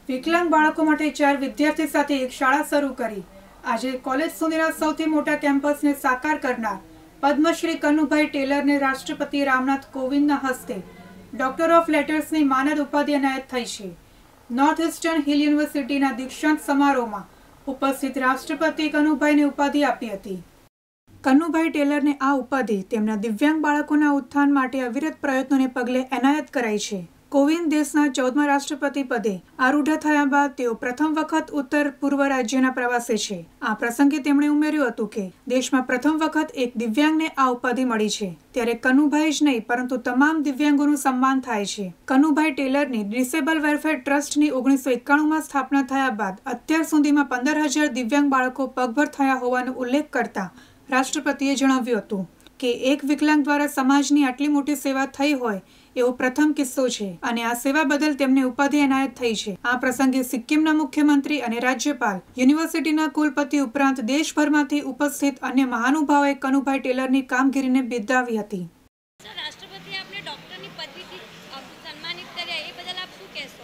વિકલાંગ બાળકો માટે 4 વિદ્યાર્થી સાથે એક શાળા શરૂ કરી આજે કોલેજ સુધીના સૌથી મોટા કેમ્પસને સાકાર કરનાર પદ્મશ્રી કનુભાઈ ટેલરને રાષ્ટ્રપતિ રામનાથ કોવિંદના હસ્તે ડોક્ટર ઓફ લેટર્સની માનદ ઉપાધિ એનાયત થઈ છે। નોર્થ ઇસ્ટર્ન હિલ યુનિવર્સિટીના દીક્ષાંત સમારોહમાં ઉપસ્થિત રાષ્ટ્રપતિ કનુભાઈને ઉપાધિ આપી હતી। કનુભાઈ ટેલરને આ ઉપાધિ તેમના દિવ્યાંગ બાળકોના ઉત્થાન માટે અવિરત પ્રયત્નોને પગલે એનાયત કરાઈ છે। કોવિંદ દેશના 14મા રાષ્ટ્રપતિ પદે આરૂઢ થયા બાદ તેઓ પ્રથમ વખત ઉત્તર પૂર્વ રાજ્યના પ્રવાસે છે। આ પ્રસંગે તેમણે ઉમેર્યું હતું કે દેશમાં પ્રથમ વખત એક દિવ્યાંગને આ ઉપાધિ મળી છે, ત્યારે કનુભાઈ જ નહીં પરંતુ તમામ દિવ્યાંગોનું સન્માન થાય છે। કનુભાઈ ટેલરની ડિસેબલ વેલફેર ટ્રસ્ટની 1991માં સ્થાપના થયા બાદ અત્યાર સુધીમાં 15,000 દિવ્યાંગ બાળકો પગભર થયા હોવાનો ઉલ્લેખ કરતા રાષ્ટ્રપતિએ જણાવ્યું હતું કે એક વિકલાંગ દ્વારા સમાજની આટલી મોટી સેવા થઈ હોય એવો પ્રથમ કિસ્સો છે અને આ સેવા બદલ તેમને ઉપાધિ એનાયત થઈ છે। આ પ્રસંગે સિક્કિમના મુખ્યમંત્રી અને રાજ્યપાલ, યુનિવર્સિટીના કુલપતિ ઉપરાંત દેશભરમાંથી ઉપસ્થિત અન્ય મહાનુભાવોએ કનુભાઈ ટેલરની કામગીરીને બિરદાવી હતી। રાષ્ટ્રપતિ આપને ડોક્ટરની પદવીથી સન્માનિત કર્યા, એ બદલ આપ શું કહેશો?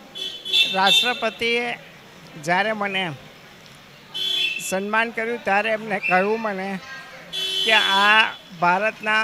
રાષ્ટ્રપતિએ જ્યારે મને સન્માન કર્યું ત્યારે એમને કહ્યું મને કે આ ભારતના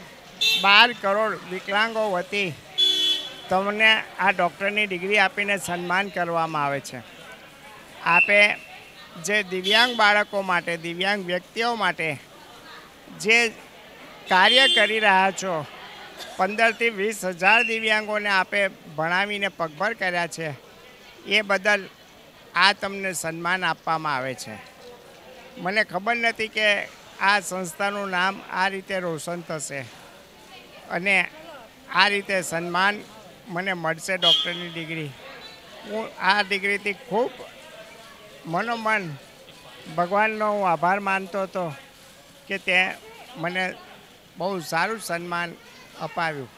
12 કરોડ વિકલાંગો વતી તમને આ ડૉક્ટરની ડિગ્રી આપીને સન્માન કરવામાં આવે છે। આપે જે દિવ્યાંગ બાળકો માટે, દિવ્યાંગ વ્યક્તિઓ માટે જે કાર્ય કરી રહ્યા છો, 15થી 20,000 દિવ્યાંગોને આપે ભણાવીને પગભર કર્યા છે, એ બદલ આ તમને સન્માન આપવામાં આવે છે। મને ખબર નથી કે આ સંસ્થાનું નામ આ રીતે રોશન થશે અને આ રીતે સન્માન મને મળશે ડૉક્ટરની ડિગ્રી। હું આ ડિગ્રીથી ખૂબ મનોમન ભગવાનનો હું આભાર માનતો હતો કે તે મને બહુ સારું સન્માન અપાવ્યું।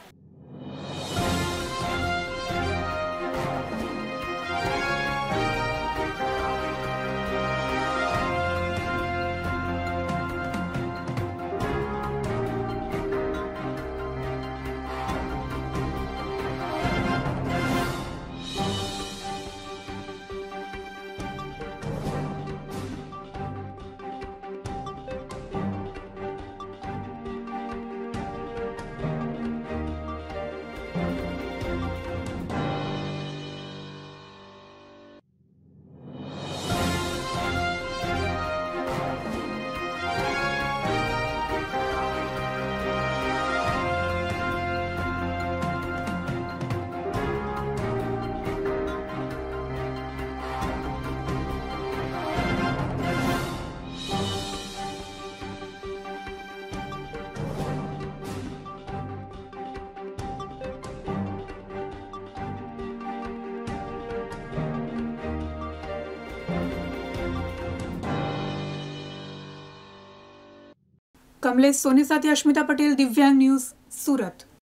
કમલેશ સોની સાથે અશ્મિતા પટેલ, દિવ્યાંગ ન્યૂઝ, સુરત।